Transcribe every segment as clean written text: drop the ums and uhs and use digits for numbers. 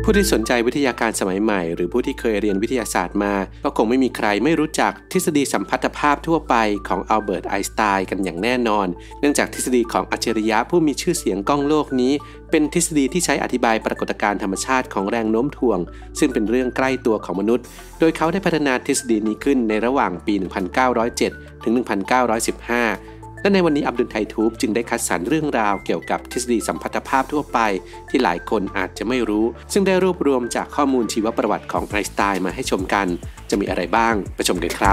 ผู้ที่สนใจวิทยาการสมัยใหม่หรือผู้ที่เคยเรียนวิทยาศาสตร์มาก็คงไม่มีใครไม่รู้จักทฤษฎีสัมพัทธภาพทั่วไปของอัลเบิร์ตไอน์สไตน์กันอย่างแน่นอนเนื่องจากทฤษฎีของอัจฉริยะผู้มีชื่อเสียงก้องโลกนี้เป็นทฤษฎีที่ใช้อธิบายปรากฏการณ์ธรรมชาติของแรงโน้มถ่วงซึ่งเป็นเรื่องใกล้ตัวของมนุษย์โดยเขาได้พัฒนาทฤษฎีนี้ขึ้นในระหว่างปี 1907 ถึง 1915และในวันนี้อับดุลไททูบจึงได้คัดสรรเรื่องราวเกี่ยวกับทฤษฎีสัมพัทธภาพทั่วไปที่หลายคนอาจจะไม่รู้ซึ่งได้รวบรวมจากข้อมูลชีวประวัติของไอน์สไตน์มาให้ชมกันจะมีอะไรบ้างไปชมกันครับ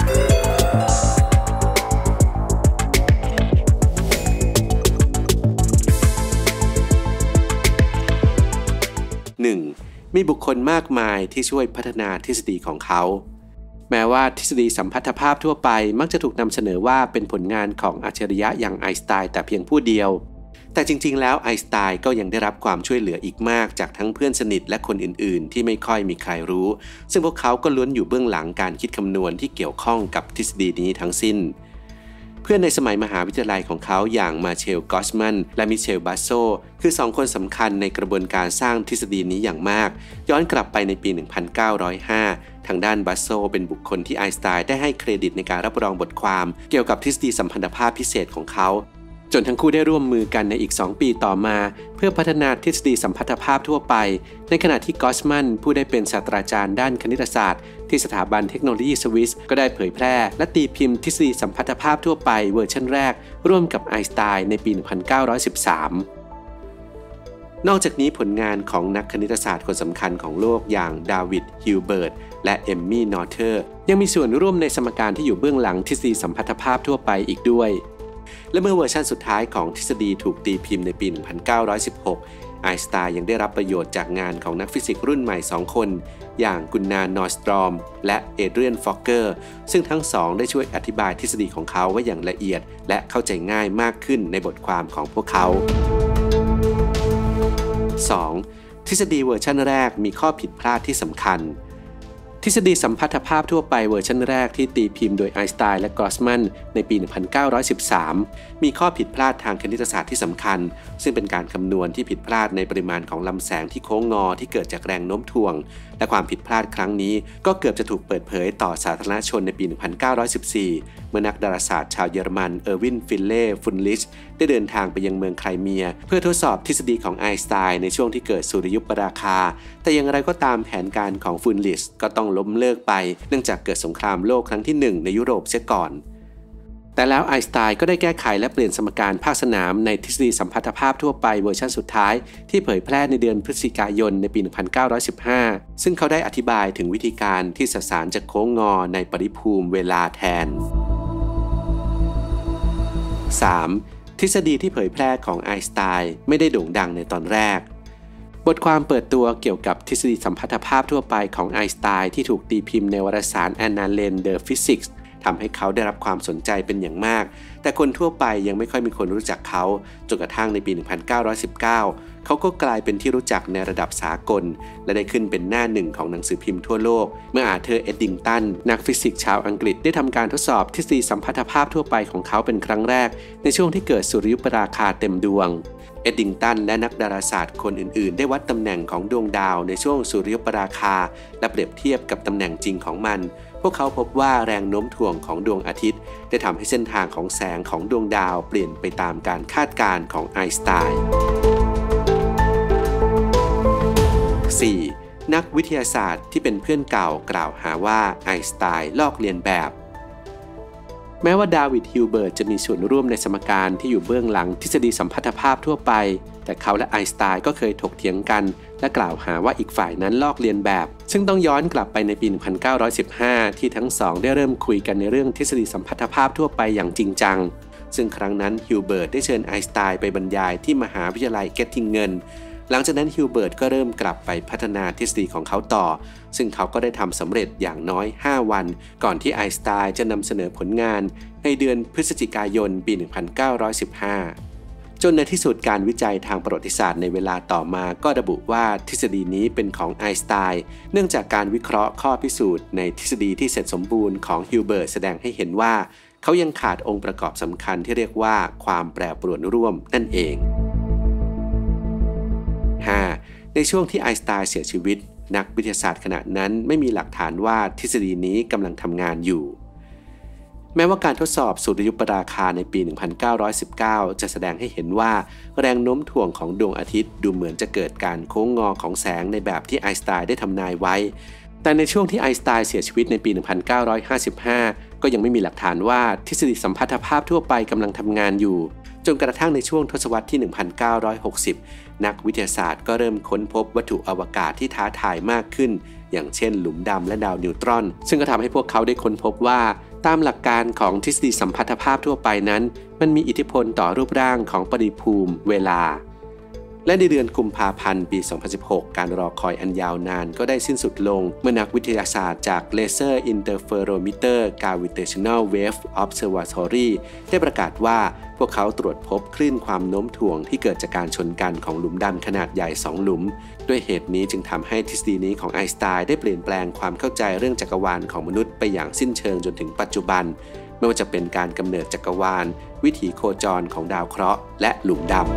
1. มีบุคคลมากมายที่ช่วยพัฒนาทฤษฎีของเขาแม้ว่าทฤษฎีสัมพัทธภาพทั่วไปมักจะถูกนำเสนอว่าเป็นผลงานของอัจฉริยะอย่างไอน์สไตน์แต่เพียงผู้เดียวแต่จริงๆแล้วไอน์สไตน์ก็ยังได้รับความช่วยเหลืออีกมากจากทั้งเพื่อนสนิทและคนอื่นๆที่ไม่ค่อยมีใครรู้ซึ่งพวกเขาก็ล้วนอยู่เบื้องหลังการคิดคำนวณที่เกี่ยวข้องกับทฤษฎีนี้ทั้งสิ้นเพื่อนในสมัยมหาวิทยาลัยของเขาอย่างมาเชล กอสมันและมิเชล บัสโซคือ2คนสำคัญในกระบวนการสร้างทฤษฎีนี้อย่างมากย้อนกลับไปในปี 1905 ทางด้านบัสโซเป็นบุคคลที่ไอน์สไตน์ได้ให้เครดิตในการรับรองบทความเกี่ยวกับทฤษฎีสัมพันธภาพพิเศษของเขาจนทั้งคู่ได้ร่วมมือกันในอีก2ปีต่อมาเพื่อพัฒนาทฤษฎีสัมพัทธภาพทั่วไปในขณะที่กอสมันผู้ได้เป็นศาสตราจารย์ด้านคณิตศาสตร์ที่สถาบันเทคโนโลยีสวิสก็ได้เผยแพร่และตีพิมพ์ทฤษฎีสัมพัทธภาพทั่วไปเวอร์ชันแรกร่วมกับไอน์สไตน์ในปี 1913 นอกจากนี้ผลงานของนักคณิตศาสตร์คนสำคัญของโลกอย่างดาวิด ฮิลเบิร์ตและเอมมี่ นอร์เทอร์ยังมีส่วนร่วมในสมการที่อยู่เบื้องหลังทฤษฎีสัมพัทธภาพทั่วไปอีกด้วยและเมื่อเวอร์ชันสุดท้ายของทฤษฎีถูกตีพิมพ์ในปี 1916 ไอน์สไตน์ยังได้รับประโยชน์จากงานของนักฟิสิกส์รุ่นใหม่2คนอย่างกุนนาร์ นอร์สตรอมและเอเดรียน ฟอกเกอร์ซึ่งทั้งสองได้ช่วยอธิบายทฤษฎีของเขาไว้อย่างละเอียดและเข้าใจง่ายมากขึ้นในบทความของพวกเขา 2. ทฤษฎีเวอร์ชันแรกมีข้อผิดพลาดที่สำคัญทฤษฎีสัมพัทธภาพทั่วไปเวอร์ชันแรกที่ตีพิมพ์โดยไอน์สไตน์และกอสมันในปี 1913 มีข้อผิดพลาดทางคณิตศาสตร์ที่สำคัญซึ่งเป็นการคำนวณที่ผิดพลาดในปริมาณของลำแสงที่โค้งงอที่เกิดจากแรงโน้มถ่วงและความผิดพลาดครั้งนี้ก็เกือบจะถูกเปิดเผยต่อสาธารณชนในปี 1914 เมื่อนักดาราศาสตร์ชาวเยอรมันเออร์วิน ฟิลเล่ ฟุนลิชได้เดินทางไปยังเมืองไครเมียเพื่อทดสอบทฤษฎีของไอน์สไตน์ในช่วงที่เกิดสุริยุปราคาแต่อย่างไรก็ตามแผนการของฟุนลิชก็ต้องล้มเลิกไปเนื่องจากเกิดสงครามโลกครั้งที่1ในยุโรปเสียก่อนแต่แล้วไอน์สไตน์ก็ได้แก้ไขและเปลี่ยนสมการภาคสนามในทฤษฎีสัมพัทธภาพทั่วไปเวอร์ชันสุดท้ายที่เผยแพร่ในเดือนพฤศจิกายนในปี 1915 ซึ่งเขาได้อธิบายถึงวิธีการที่สสารจะโค้งงอในปริภูมิเวลาแทน 3. ทฤษฎีที่เผยแพร่ของไอน์สไตน์ไม่ได้โด่งดังในตอนแรกบทความเปิดตัวเกี่ยวกับทฤษฎีสัมพัทธภาพทั่วไปของไอน์สไตน์ที่ถูกตีพิมพ์ในวารสาร Annalen der Physik ทำให้เขาได้รับความสนใจเป็นอย่างมากแต่คนทั่วไปยังไม่ค่อยมีคนรู้จักเขาจนกระทั่งในปี 1919 เขาก็กลายเป็นที่รู้จักในระดับสากลและได้ขึ้นเป็นหน้าหนึ่งของหนังสือพิมพ์ทั่วโลกเมื่ออาร์เธอร์ เอ็ดดิงตันนักฟิสิกส์ชาวอังกฤษได้ทำการทดสอบทฤษฎีสัมพัทธภาพทั่วไปของเขาเป็นครั้งแรกในช่วงที่เกิดสุริยุปราคาเต็มดวงเอ็ดดิงตันและนักดาราศาสตร์คนอื่นๆได้วัดตำแหน่งของดวงดาวในช่วงสุริยุปราคาและเปรียบเทียบกับตำแหน่งจริงของมันพวกเขาพบว่าแรงโน้มถ่วงของดวงอาทิตย์ได้ทำให้เส้นทางของแสงของดวงดาวเปลี่ยนไปตามการคาดการณ์ของไอน์สไตน์ 4. นักวิทยาศาสตร์ที่เป็นเพื่อนเก่ากล่าวหาว่าไอน์สไตน์ลอกเลียนแบบแม้ว่าดาวิด ฮิลเบิร์ตจะมีส่วนร่วมในสมการที่อยู่เบื้องหลังทฤษฎีสัมพัทธภาพทั่วไปแต่เขาและไอน์สไตน์ก็เคยถกเถียงกันและกล่าวหาว่าอีกฝ่ายนั้นลอกเลียนแบบซึ่งต้องย้อนกลับไปในปี 1915 ที่ทั้งสองได้เริ่มคุยกันในเรื่องทฤษฎีสัมพัทธภาพทั่วไปอย่างจริงจังซึ่งครั้งนั้นฮิลเบิร์ตได้เชิญไอน์สไตน์ไปบรรยายที่มหาวิทยาลัยเกตติงเกนหลังจากนั้นฮิลเบิร์ตก็เริ่มกลับไปพัฒนาทฤษฎีของเขาต่อซึ่งเขาก็ได้ทำสำเร็จอย่างน้อย 5 วันก่อนที่ไอน์สไตน์จะนำเสนอผลงานในเดือนพฤศจิกายนปี 1915 จนในที่สุดการวิจัยทางประวัติศาสตร์ในเวลาต่อมาก็ระบุว่าทฤษฎีนี้เป็นของไอน์สไตน์เนื่องจากการวิเคราะห์ข้อพิสูจน์ในทฤษฎีที่เสร็จสมบูรณ์ของฮิลเบิร์ตแสดงให้เห็นว่าเขายังขาดองค์ประกอบสำคัญที่เรียกว่าความแปรปรวนร่วมนั่นเอง 5. ในช่วงที่ไอน์สไตน์เสียชีวิตนักวิทยาศาสตร์ขณะนั้นไม่มีหลักฐานว่าทฤษฎีนี้กำลังทำงานอยู่แม้ว่าการทดสอบสุริยุปราคาในปี 1919 จะแสดงให้เห็นว่าแรงโน้มถ่วงของดวงอาทิตย์ดูเหมือนจะเกิดการโค้งงอของแสงในแบบที่ไอน์สไตน์ได้ทำนายไว้แต่ในช่วงที่ไอน์สไตน์เสียชีวิตในปี 1955 ก็ยังไม่มีหลักฐานว่าทฤษฎีสัมพัทธภาพทั่วไปกำลังทำงานอยู่จนกระทั่งในช่วงทศวรรษที่ 1960 นักวิทยาศาสตร์ก็เริ่มค้นพบวัตถุอวกาศที่ท้าทายมากขึ้นอย่างเช่นหลุมดำและดาวนิวตรอนซึ่งก็ทำให้พวกเขาได้ค้นพบว่าตามหลักการของทฤษฎีสัมพัทธภาพทั่วไปนั้นมันมีอิทธิพลต่อรูปร่างของปฏิภูมิเวลาและในเดือนกุมภาพันธ์ปี 2016 การรอคอยอันยาวนานก็ได้สิ้นสุดลงเมื่อนักวิทยาศาสตร์จาก Laser Interferometer Gravitational Wave Observatory ได้ประกาศว่าพวกเขาตรวจพบคลื่นความโน้มถ่วงที่เกิดจากการชนกันของหลุมดำขนาดใหญ่2หลุมด้วยเหตุนี้จึงทำให้ทฤษฎีนี้ของไอน์สไตน์ได้เปลี่ยนแปลงความเข้าใจเรื่องจักรวาลของมนุษย์ไปอย่างสิ้นเชิงจนถึงปัจจุบันไม่ว่าจะเป็นการกำเนิดจักรวาลวิถีโคจรของดาวเคราะห์และหลุมดำ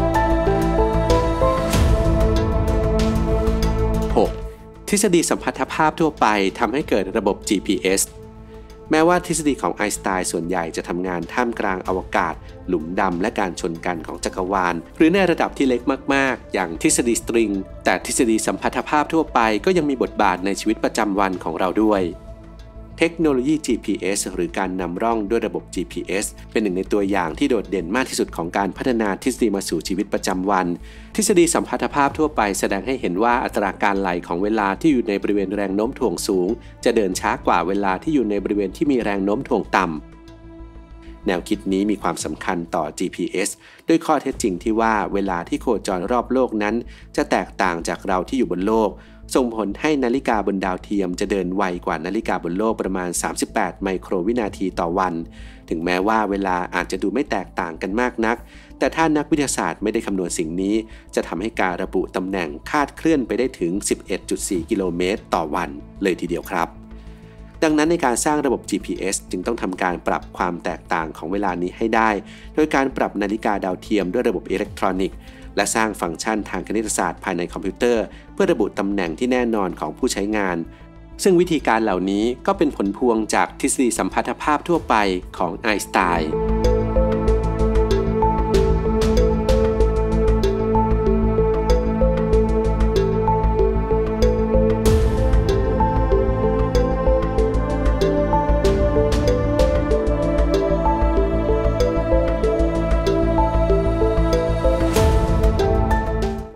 ทฤษฎีสัมพัทธภาพทั่วไปทำให้เกิดระบบ GPS แม้ว่าทฤษฎีของไอน์สไตน์ส่วนใหญ่จะทำงานท่ามกลางอวกาศหลุมดำและการชนกันของจักรวาลหรือในระดับที่เล็กมากๆอย่างทฤษฎีสตริงแต่ทฤษฎีสัมพัทธภาพทั่วไปก็ยังมีบทบาทในชีวิตประจำวันของเราด้วยเทคโนโลยี GPS หรือการนำร่องด้วยระบบ GPS เป็นหนึ่งในตัวอย่างที่โดดเด่นมากที่สุดของการพัฒนาทฤษฎีมาสู่ชีวิตประจำวันทฤษฎีสัมพัทธภาพทั่วไปแสดงให้เห็นว่าอัตราการไหลของเวลาที่อยู่ในบริเวณแรงโน้มถ่วงสูงจะเดินช้ากว่าเวลาที่อยู่ในบริเวณที่มีแรงโน้มถ่วงต่ำแนวคิดนี้มีความสำคัญต่อ GPS ด้วยข้อเท็จจริงที่ว่าเวลาที่โคจรรอบโลกนั้นจะแตกต่างจากเราที่อยู่บนโลกส่งผลให้นาฬิกาบนดาวเทียมจะเดินไวกว่านาฬิกาบนโลกประมาณ38ไมโครวินาทีต่อวันถึงแม้ว่าเวลาอาจจะดูไม่แตกต่างกันมากนักแต่ถ้านักวิทยาศาสตร์ไม่ได้คำนวณสิ่งนี้จะทำให้การระบุตำแหน่งคาดเคลื่อนไปได้ถึง 11.4 กิโลเมตรต่อวันเลยทีเดียวครับดังนั้นในการสร้างระบบ GPS จึงต้องทำการปรับความแตกต่างของเวลานี้ให้ได้โดยการปรับนาฬิกาดาวเทียมด้วยระบบอิเล็กทรอนิกส์และสร้างฟังก์ชันทางคณิตศาสตร์ภายในคอมพิวเตอร์เพื่อระบุตำแหน่งที่แน่นอนของผู้ใช้งานซึ่งวิธีการเหล่านี้ก็เป็นผลพวงจากทฤษฎีสัมพัทธภาพทั่วไปของไอน์สไตน์